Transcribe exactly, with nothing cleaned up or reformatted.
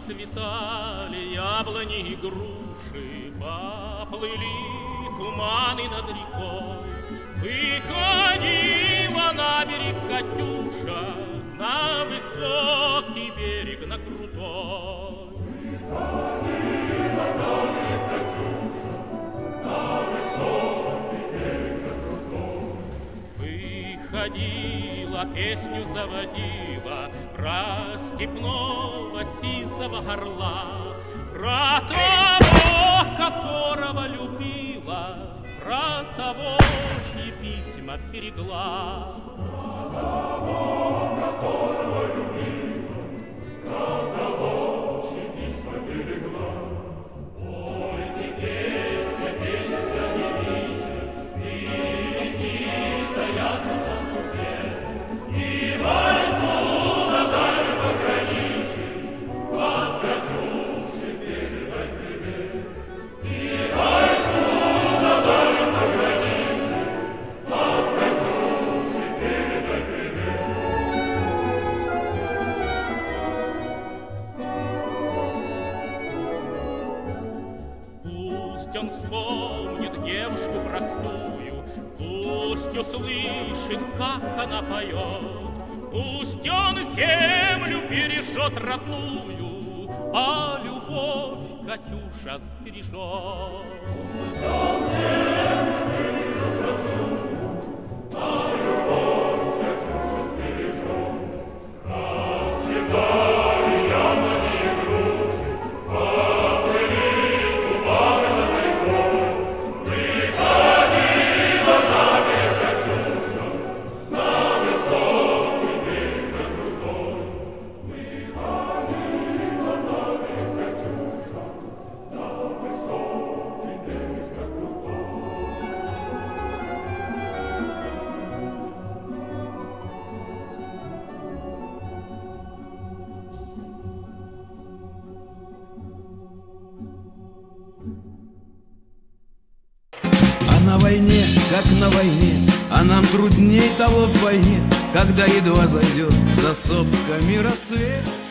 расцветали яблони и груши, поплыли туманы над рекой. Выходила на берег Катюша, на высокий берег, на крутой. Выходила на берег Катюша, на высокий берег, на крутой. Выходила, песню заводила про степного сизого орла, про того, которого любила, про того, чьи письма берегла. Про того, которого любила, про того, чьи письма берегла. Ой, ты песня, песенка не вечер, и лети за ясным солнцем свет, и бойцу на дальнем пограничье от Катюши передай привет. И бойцу на дальнем пограничье от Катюши передай привет. Пусть он вспомнит девушку простую, пусть услышит, как она поет, пусть он землю бережет родную, а любовь Катюша сбережет. Пусть он землю бережет родную, а любовь Катюша сбережет. Расцветали яблони и груши, поплыли туманы над рекой. Выходила на берег Катюша, на высокий берег, на крутой. Выходила на берег Катюша, на высокий берег, на крутой. А на войне, как на войне, а нам трудней того вдвойне, когда едва зайдет за сопками рассвет.